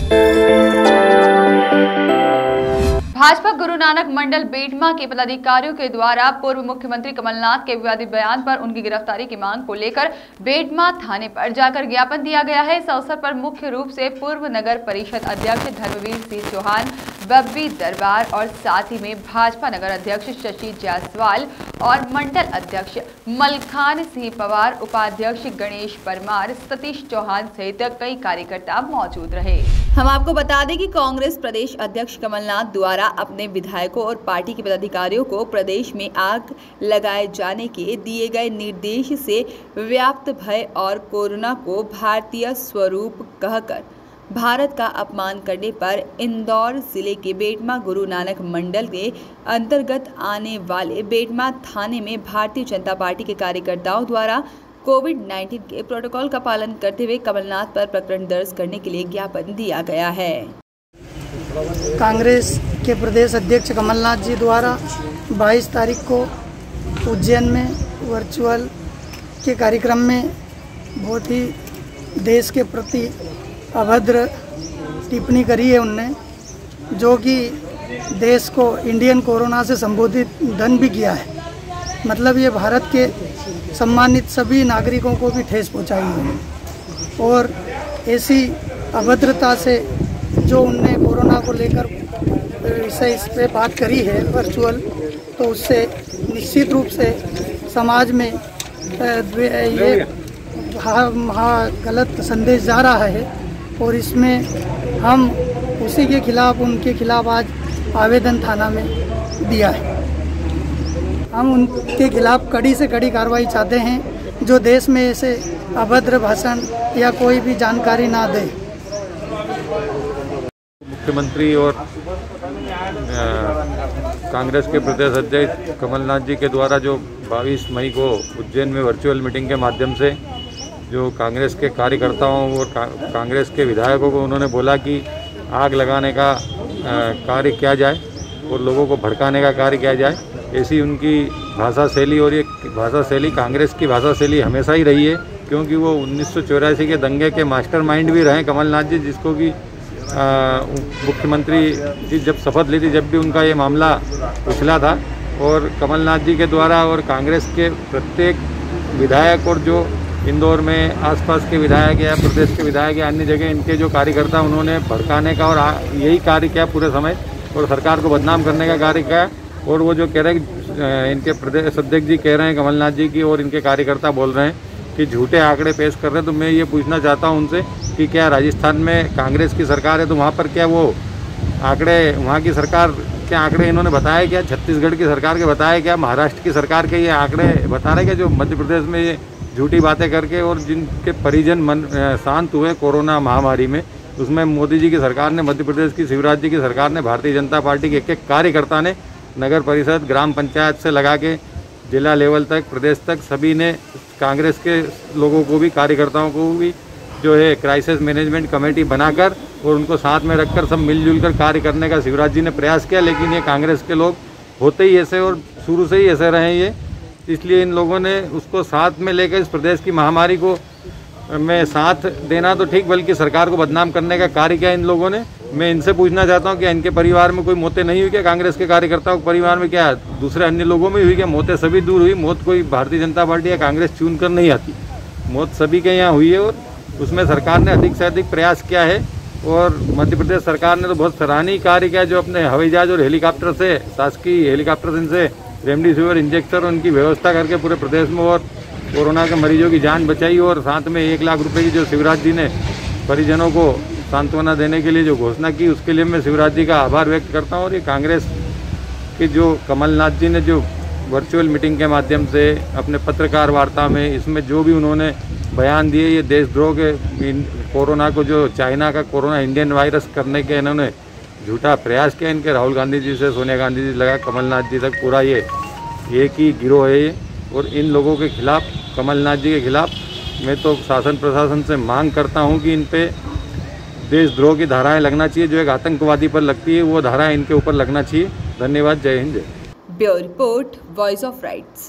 भाजपा गुरु नानक मंडल बेटमा के पदाधिकारियों के द्वारा पूर्व मुख्यमंत्री कमलनाथ के विवादित बयान पर उनकी गिरफ्तारी की मांग को लेकर बेटमा थाने पर जाकर ज्ञापन दिया गया है। इस अवसर पर मुख्य रूप से पूर्व नगर परिषद अध्यक्ष धर्मवीर सिंह चौहान, बब्बी दरबार और साथ ही में भाजपा नगर अध्यक्ष शशि जायसवाल और मंडल अध्यक्ष मलखान सिंह पवार, उपाध्यक्ष गणेश परमार, सतीश चौहान सहित कई कार्यकर्ता मौजूद रहे। हम आपको बता दें कि कांग्रेस प्रदेश अध्यक्ष कमलनाथ द्वारा अपने विधायकों और पार्टी के पदाधिकारियों को प्रदेश में आग लगाए जाने के दिए गए निर्देश से व्याप्त भय और कोरोना को भारतीय स्वरूप कहकर भारत का अपमान करने पर इंदौर जिले के बेटमा गुरु नानक मंडल के अंतर्गत आने वाले बेटमा थाने में भारतीय जनता पार्टी के कार्यकर्ताओं द्वारा कोविड-19 के प्रोटोकॉल का पालन करते हुए कमलनाथ पर प्रकरण दर्ज करने के लिए ज्ञापन दिया गया है। कांग्रेस के प्रदेश अध्यक्ष कमलनाथ जी द्वारा 22 तारीख को उज्जैन में वर्चुअल के कार्यक्रम में बहुत ही देश के प्रति अभद्र टिप्पणी करी है उनने, जो कि देश को इंडियन कोरोना से संबोधित धन भी किया है। मतलब ये भारत के सम्मानित सभी नागरिकों को भी ठेस पहुंचाई है और ऐसी अभद्रता से जो उनने कोरोना को लेकर इस पे बात करी है वर्चुअल, तो उससे निश्चित रूप से समाज में ये गलत संदेश जा रहा है और इसमें हम उसी के खिलाफ उनके खिलाफ आज आवेदन थाना में दिया है। हम उनके खिलाफ कड़ी से कड़ी कार्रवाई चाहते हैं, जो देश में ऐसे अभद्र भाषण या कोई भी जानकारी ना दे। मुख्यमंत्री और कांग्रेस के प्रदेश अध्यक्ष कमलनाथ जी के द्वारा जो 22 मई को उज्जैन में वर्चुअल मीटिंग के माध्यम से जो कांग्रेस के कार्यकर्ताओं और कांग्रेस के विधायकों को उन्होंने बोला कि आग लगाने का कार्य किया जाए और लोगों को भड़काने का कार्य किया जाए, ऐसी उनकी भाषा शैली, और ये भाषा शैली कांग्रेस की भाषा शैली हमेशा ही रही है, क्योंकि वो 1984 के दंगे के मास्टरमाइंड भी रहे कमलनाथ जी, जिसको कि मुख्यमंत्री जी जब शपथ ली थी जब भी उनका ये मामला उछला था। और कमलनाथ जी के द्वारा और कांग्रेस के प्रत्येक विधायक और जो इंदौर में आसपास के विधायक या प्रदेश के विधायक या अन्य जगह इनके जो कार्यकर्ता उन्होंने भड़काने का और यही कार्य किया पूरे समय और सरकार को बदनाम करने का कार्य किया। और वो जो कह रहे हैं इनके प्रदेश अध्यक्ष जी कह रहे हैं कमलनाथ जी की और इनके कार्यकर्ता बोल रहे हैं कि झूठे आंकड़े पेश कर रहे हैं, तो मैं ये पूछना चाहता हूं उनसे कि क्या राजस्थान में कांग्रेस की सरकार है तो वहाँ पर क्या वो आंकड़े, वहाँ की सरकार के आंकड़े इन्होंने बताया क्या, छत्तीसगढ़ की सरकार के बताया क्या, महाराष्ट्र की सरकार के ये आंकड़े बता रहे क्या, जो मध्य प्रदेश में ये झूठी बातें करके और जिनके परिजन शांत हुए कोरोना महामारी में, उसमें मोदी जी की सरकार ने, मध्य प्रदेश की शिवराज जी की सरकार ने, भारतीय जनता पार्टी के एक कार्यकर्ता ने नगर परिषद, ग्राम पंचायत से लगा के जिला लेवल तक, प्रदेश तक सभी ने कांग्रेस के लोगों को भी, कार्यकर्ताओं को भी जो है क्राइसिस मैनेजमेंट कमेटी बनाकर और उनको साथ में रखकर सब मिलजुल कर कार्य करने का शिवराज जी ने प्रयास किया। लेकिन ये कांग्रेस के लोग होते ही ऐसे और शुरू से ही ऐसे रहे ये, इसलिए इन लोगों ने उसको साथ में लेकर इस प्रदेश की महामारी को में साथ देना तो ठीक, बल्कि सरकार को बदनाम करने का कार्य किया इन लोगों ने। मैं इनसे पूछना चाहता हूं कि इनके परिवार में कोई मौतें नहीं हुई क्या, कांग्रेस के कार्यकर्ताओं के परिवार में क्या दूसरे अन्य लोगों में हुई क्या? मौतें सभी दूर हुई, मौत कोई भारतीय जनता पार्टी या कांग्रेस चुन कर नहीं आती, मौत सभी के यहाँ हुई है और उसमें सरकार ने अधिक से अधिक प्रयास किया है। और मध्य प्रदेश सरकार ने तो बहुत सराहनीय कार्य किया, जो अपने हवाई जहाज और हेलीकॉप्टर से, शासकीय हेलीकॉप्टर इनसे रेमडेसिविर इंजेक्शन उनकी व्यवस्था करके पूरे प्रदेश में और कोरोना के मरीजों की जान बचाई। और साथ में 1 लाख रुपए की जो शिवराज जी ने परिजनों को सांत्वना देने के लिए जो घोषणा की, उसके लिए मैं शिवराज जी का आभार व्यक्त करता हूं। और ये कांग्रेस के जो कमलनाथ जी ने जो वर्चुअल मीटिंग के माध्यम से अपने पत्रकार वार्ता में इसमें जो भी उन्होंने बयान दिए, ये देशद्रोह के, कोरोना को जो चाइना का कोरोना इंडियन वायरस करने के इन्होंने झूठा प्रयास किया। इनके राहुल गांधी जी से सोनिया गांधी जी लगा कमलनाथ जी तक पूरा ये एक ही गिरोह है ये। और इन लोगों के खिलाफ, कमलनाथ जी के खिलाफ मैं तो शासन प्रशासन से मांग करता हूं कि इन पे देशद्रोह की धाराएं लगना चाहिए, जो एक आतंकवादी पर लगती है वो धाराएं इनके ऊपर लगना चाहिए। धन्यवाद। जय हिंद। जय। Bureau report, voice of rights.